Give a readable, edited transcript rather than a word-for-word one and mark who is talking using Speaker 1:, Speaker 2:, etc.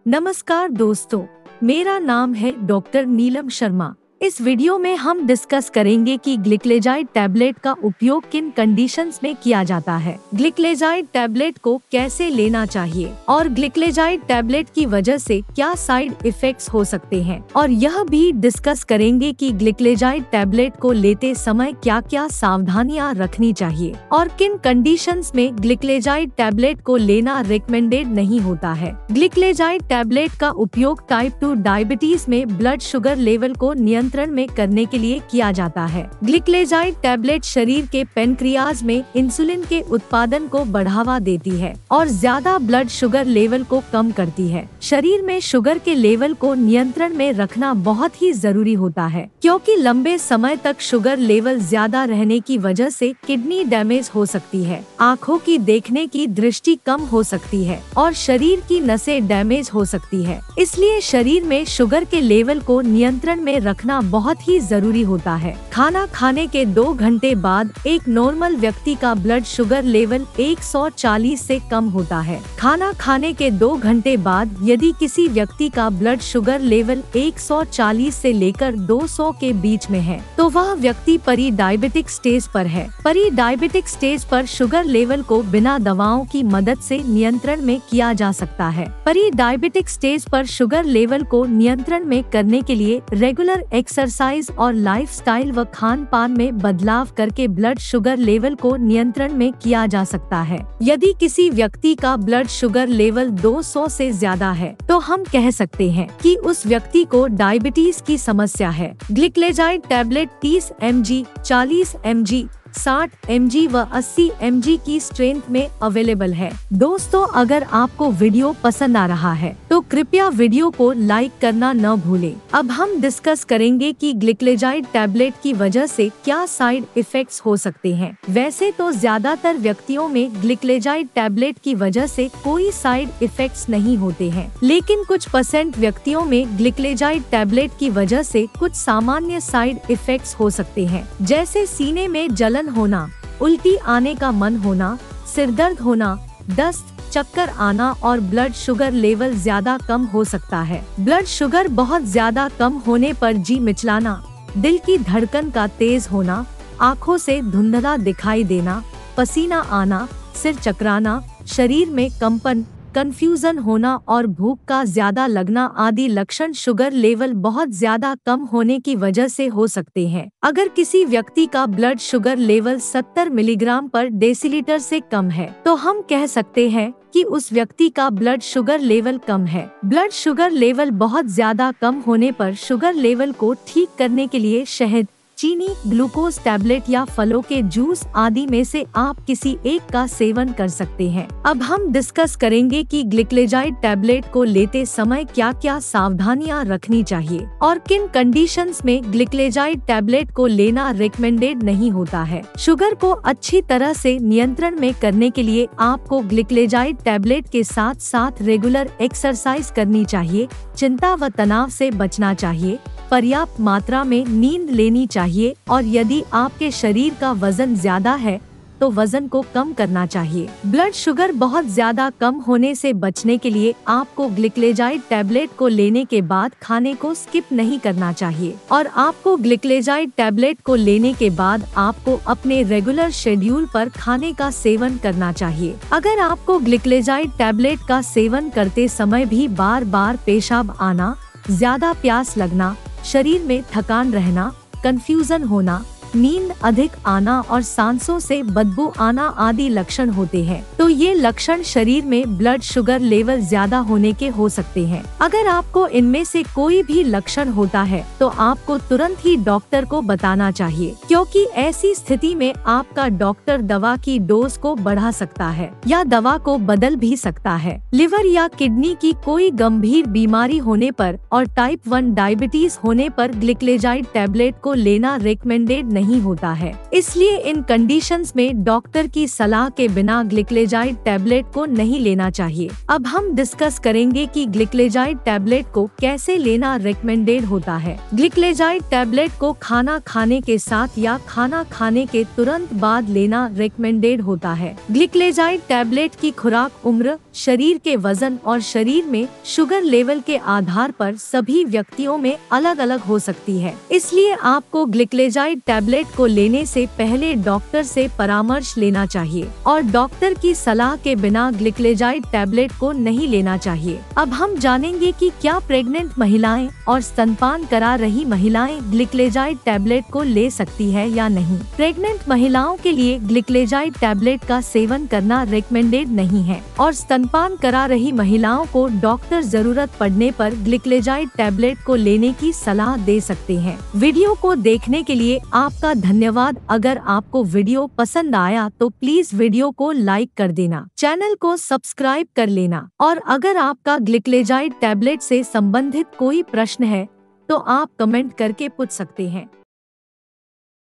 Speaker 1: नमस्कार दोस्तों, मेरा नाम है डॉक्टर नीलम शर्मा। इस वीडियो में हम डिस्कस करेंगे कि ग्लिकलेजाइड टैबलेट का उपयोग किन कंडीशंस में किया जाता है, ग्लिकलेजाइड टैबलेट को कैसे लेना चाहिए और ग्लिकलेजाइड टैबलेट की वजह से क्या साइड इफेक्ट्स हो सकते हैं। और यह भी डिस्कस करेंगे कि ग्लिकलेजाइड टैबलेट को लेते समय क्या क्या सावधानियां रखनी चाहिए और किन कंडीशंस में ग्लिकलेजाइड टैबलेट को लेना रिकमेंडेड नहीं होता है। ग्लिकलेजाइड टैबलेट का उपयोग टाइप 2 डायबिटीज में ब्लड शुगर लेवल को नियंत्रण में करने के लिए किया जाता है। ग्लिकलेजाइड टैबलेट शरीर के पेनक्रियाज में इंसुलिन के उत्पादन को बढ़ावा देती है और ज्यादा ब्लड शुगर लेवल को कम करती है। शरीर में शुगर के लेवल को नियंत्रण में रखना बहुत ही जरूरी होता है, क्योंकि लंबे समय तक शुगर लेवल ज्यादा रहने की वजह से किडनी डैमेज हो सकती है, आँखों की देखने की दृष्टि कम हो सकती है और शरीर की नसें डैमेज हो सकती है। इसलिए शरीर में शुगर के लेवल को नियंत्रण में रखना बहुत ही जरूरी होता है। खाना खाने के 2 घंटे बाद एक नॉर्मल व्यक्ति का ब्लड शुगर लेवल 140 से कम होता है। खाना खाने के 2 घंटे बाद यदि किसी व्यक्ति का ब्लड शुगर लेवल 140 से लेकर 200 के बीच में है, तो वह व्यक्ति परी डायबिटिक स्टेज पर है। परी डायबिटिक स्टेज पर शुगर लेवल को बिना दवाओं की मदद से नियंत्रण में किया जा सकता है। परी डायबिटिक स्टेज पर शुगर लेवल को नियंत्रण में करने के लिए रेगुलर एक्सरसाइज और लाइफस्टाइल व खान पान में बदलाव करके ब्लड शुगर लेवल को नियंत्रण में किया जा सकता है। यदि किसी व्यक्ति का ब्लड शुगर लेवल 200 से ज्यादा है, तो हम कह सकते हैं कि उस व्यक्ति को डायबिटीज की समस्या है। Gliclazide tablet 30 mg, 40 mg, 60 mg व 80 mg की स्ट्रेंथ में अवेलेबल है। दोस्तों, अगर आपको वीडियो पसंद आ रहा है तो कृपया वीडियो को लाइक करना न भूलें। अब हम डिस्कस करेंगे कि ग्लिकलेजाइड टैबलेट की वजह से क्या साइड इफेक्ट्स हो सकते हैं। वैसे तो ज्यादातर व्यक्तियों में ग्लिकलेजाइड टैबलेट की वजह से कोई साइड इफेक्ट्स नहीं होते हैं, लेकिन कुछ % व्यक्तियों में ग्लिकलेजाइड टैबलेट की वजह से कुछ सामान्य साइड इफेक्ट्स हो सकते हैं, जैसे सीने में जलन होना, उल्टी आने का मन होना, सिर दर्द होना, दस्त, चक्कर आना और ब्लड शुगर लेवल ज्यादा कम हो सकता है। ब्लड शुगर बहुत ज्यादा कम होने पर जी मिचलाना, दिल की धड़कन का तेज होना, आँखों से धुंधला दिखाई देना, पसीना आना, सिर चकराना, शरीर में कंपन, कंफ्यूजन होना और भूख का ज्यादा लगना आदि लक्षण शुगर लेवल बहुत ज्यादा कम होने की वजह से हो सकते हैं। अगर किसी व्यक्ति का blood sugar level 70 milligram per decilitre से कम है, तो हम कह सकते हैं कि उस व्यक्ति का ब्लड शुगर लेवल कम है। ब्लड शुगर लेवल बहुत ज्यादा कम होने पर शुगर लेवल को ठीक करने के लिए शहद, चीनी, ग्लूकोज टैबलेट या फलों के जूस आदि में से आप किसी एक का सेवन कर सकते हैं। अब हम डिस्कस करेंगे कि ग्लिकलेजाइड टैबलेट को लेते समय क्या क्या सावधानियां रखनी चाहिए और किन कंडीशंस में ग्लिकलेजाइड टैबलेट को लेना रिकमेंडेड नहीं होता है। शुगर को अच्छी तरह से नियंत्रण में करने के लिए आपको ग्लिकलेजाइड टैबलेट के साथ साथ रेगुलर एक्सरसाइज करनी चाहिए, चिंता व तनाव से बचना चाहिए, पर्याप्त मात्रा में नींद लेनी चाहिए और यदि आपके शरीर का वजन ज्यादा है तो वजन को कम करना चाहिए। ब्लड शुगर बहुत ज्यादा कम होने से बचने के लिए आपको ग्लिकलेजाइड टैबलेट को लेने के बाद खाने को स्किप नहीं करना चाहिए और आपको ग्लिकलेजाइड टैबलेट को लेने के बाद आपको अपने रेगुलर शेड्यूल पर खाने का सेवन करना चाहिए। अगर आपको ग्लिकलेजाइड टैबलेट का सेवन करते समय भी बार बार पेशाब आना, ज्यादा प्यास लगना, शरीर में थकान रहना, कंफ्यूजन होना, नींद अधिक आना और सांसों से बदबू आना आदि लक्षण होते हैं, तो ये लक्षण शरीर में ब्लड शुगर लेवल ज्यादा होने के हो सकते हैं। अगर आपको इनमें से कोई भी लक्षण होता है तो आपको तुरंत ही डॉक्टर को बताना चाहिए, क्योंकि ऐसी स्थिति में आपका डॉक्टर दवा की डोज को बढ़ा सकता है या दवा को बदल भी सकता है। लिवर या किडनी की कोई गंभीर बीमारी होने पर और टाइप 1 डायबिटीज होने पर ग्लिकलेजाइड टैबलेट को लेना रिकमेंडेड नहीं होता है। इसलिए इन कंडीशंस में डॉक्टर की सलाह के बिना ग्लिक्लेजाइड टैबलेट को नहीं लेना चाहिए। अब हम डिस्कस करेंगे कि ग्लिक्लेजाइड टैबलेट को कैसे लेना रिकमेंडेड होता है। ग्लिक्लेजाइड टैबलेट को खाना खाने के साथ या खाना खाने के तुरंत बाद लेना रिकमेंडेड होता है। ग्लिक्लेजाइड टैबलेट की खुराक उम्र, शरीर के वजन और शरीर में शुगर लेवल के आधार पर सभी व्यक्तियों में अलग अलग हो सकती है। इसलिए आपको ग्लिक्लेजाइड टैबलेट को लेने से पहले डॉक्टर से परामर्श लेना चाहिए और डॉक्टर की सलाह के बिना ग्लिक्लेजाइड टैबलेट को नहीं लेना चाहिए। अब हम जानेंगे कि क्या प्रेग्नेंट महिलाएं और स्तनपान करा रही महिलाएं ग्लिक्लेजाइड टैबलेट को ले सकती है या नहीं। प्रेग्नेंट महिलाओं के लिए ग्लिक्लेजाइड टैबलेट का सेवन करना रिकमेंडेड नहीं है और स्तनपान करा रही महिलाओं को डॉक्टर जरूरत पड़ने पर ग्लिक्लेजाइड टैबलेट को लेने की सलाह दे सकते हैं। वीडियो को देखने के लिए आपका धन्यवाद। अगर आपको वीडियो पसंद आया तो प्लीज वीडियो को लाइक कर देना, चैनल को सब्सक्राइब कर लेना और अगर आपका ग्लिक्लेजाइड टैबलेट से संबंधित कोई प्रश्न है तो आप कमेंट करके पूछ सकते हैं।